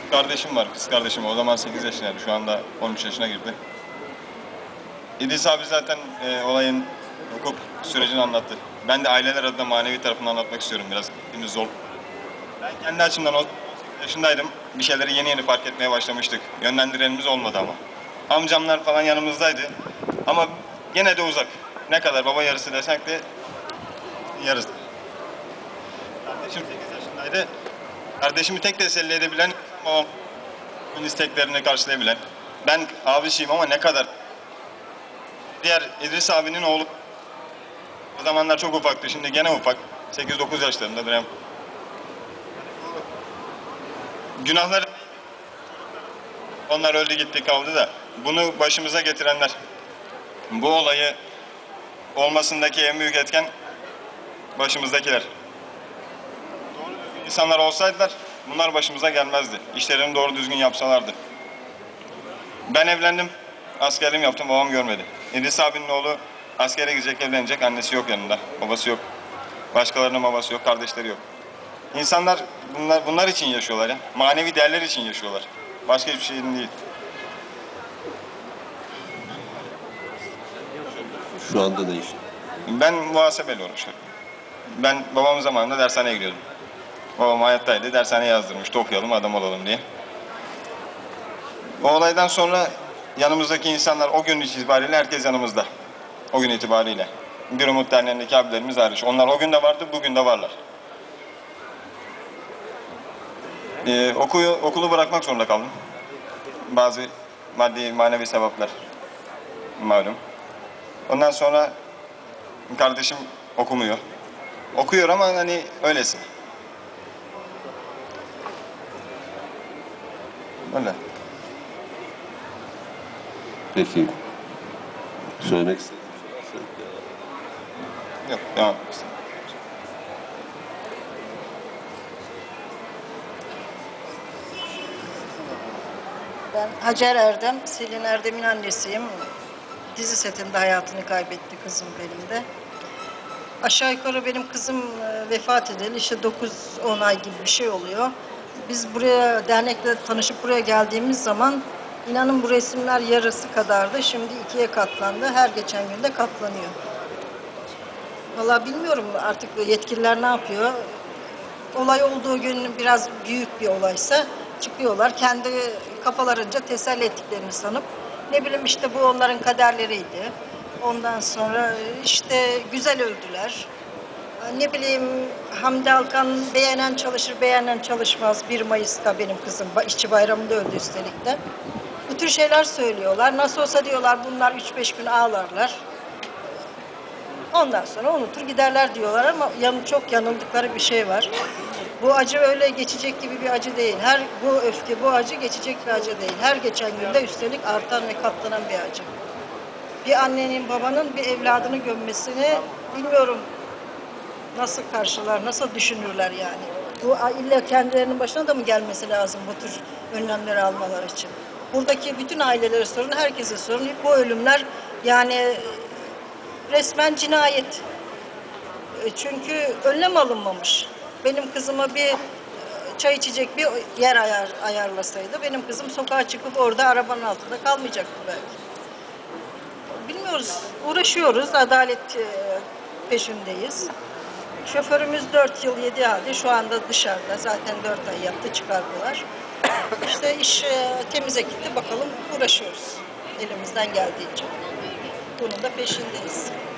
Kardeşim var, kız kardeşim. O zaman 8 yaşındaydı. Şu anda 13 yaşına girdi. İdris abi zaten olayın hukuk sürecini anlattı. Ben de aileler adına manevi tarafını anlatmak istiyorum biraz. Şimdi zor. Ben kendi açımdan 18 yaşındaydım. Bir şeyleri yeni yeni fark etmeye başlamıştık. Yönlendirenimiz olmadı ama. Amcamlar falan yanımızdaydı. Ama gene de uzak. Ne kadar baba yarısı desek de yarısı. Kardeşim 8 yaşındaydı. Kardeşimi tek teselli edebilen, babamın isteklerini karşılayabilen. Ben abisiyim ama ne kadar. Diğer İdris abinin oğlu o zamanlar çok ufaktı. Şimdi gene ufak. 8-9 yaşlarında dönem. Günahlar onlar öldü gitti kaldı da bunu başımıza getirenler. Bu olayı olmasındaki en büyük etken başımızdakiler. Doğru düzgün insanlar olsaydılar bunlar başımıza gelmezdi. İşlerini doğru düzgün yapsalardı. Ben evlendim. Askerliğimi yaptım. Babam görmedi. İdris abinin oğlu askere gidecek, evlenecek. Annesi yok yanında. Babası yok. Başkalarının babası yok. Kardeşleri yok. İnsanlar bunlar için yaşıyorlar ya. Manevi değerler için yaşıyorlar. Başka hiçbir şey değil. Şu anda ne iş? Ben muhasebeyle uğraşıyorum. Ben babamın zamanında dershaneye gidiyordum. Babam hayattaydı. Dershaneye yazdırmıştı. Okuyalım, adam olalım diye. O olaydan sonra yanımızdaki insanlar o gün itibariyle herkes yanımızda. O gün itibariyle. Bir Umut Derneği'ndeki abilerimiz hariç. Onlar o gün de vardı, bugün de varlar. Okulu bırakmak zorunda kaldım. Bazı maddi manevi sebepler malum. Ondan sonra kardeşim okumuyor. Okuyor ama hani öylesi. Öyle. Peki. Söylemek istediğim şey varsa. Yok, devam et. Ben Hacer Erdem, Selin Erdem'in annesiyim. Dizi setinde hayatını kaybetti kızım benim de. Aşağı yukarı benim kızım vefat edeli işte 9-10 ay gibi bir şey oluyor. Biz buraya dernekle tanışıp buraya geldiğimiz zaman inanın bu resimler yarısı kadardı. Şimdi 2'ye katlandı. Her geçen günde katlanıyor. Vallahi bilmiyorum artık yetkililer ne yapıyor. Olay olduğu gün biraz büyük bir olaysa çıkıyorlar. Kendi kafalarınca teselli ettiklerini sanıp ne bileyim işte bu onların kaderleriydi. Ondan sonra işte güzel öldüler. Ne bileyim Hamdi Alkan beğenen çalışır, beğenen çalışmaz. 1 Mayıs'ta benim kızım işçi bayramında öldü üstelik de. Bu tür şeyler söylüyorlar. Nasıl olsa diyorlar bunlar 3-5 gün ağlarlar. Ondan sonra unutur giderler diyorlar ama çok yanıldıkları bir şey var. Bu acı öyle geçecek gibi bir acı değil. Bu öfke, bu acı geçecek bir acı değil. Her geçen günde üstelik artan ve katlanan bir acı. Bir annenin, babanın bir evladını gömmesini bilmiyorum nasıl karşılar, nasıl düşünürler yani. Bu illa kendilerinin başına da mı gelmesi lazım bu tür önlemleri almalar için? Buradaki bütün ailelere sorun, herkese sorun. Bu ölümler yani resmen cinayet. Çünkü önlem alınmamış. Benim kızıma bir çay içecek bir yer ayarlasaydı benim kızım sokağa çıkıp orada arabanın altında kalmayacaktı belki. Bilmiyoruz, uğraşıyoruz, adalet peşindeyiz. Şoförümüz 4 yıl 7 aydı, şu anda dışarıda, zaten 4 ay yaptı, çıkardılar. İşte iş temize gitti, bakalım uğraşıyoruz elimizden geldiğince. Bunun da peşindeyiz.